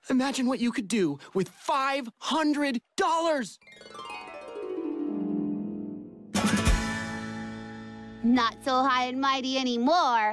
Imagine what you could do with $500. Not so high and mighty anymore.